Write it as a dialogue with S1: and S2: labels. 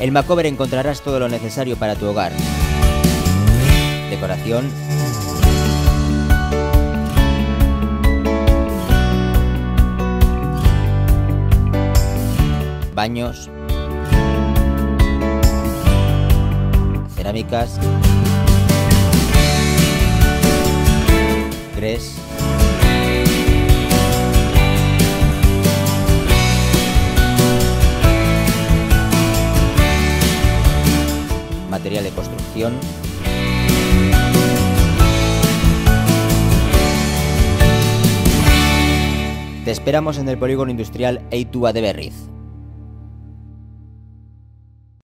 S1: En Macover encontrarás todo lo necesario para tu hogar. Decoración, baños, cerámicas, grés, material de construcción, te esperamos en el polígono industrial Eitua de Berriz.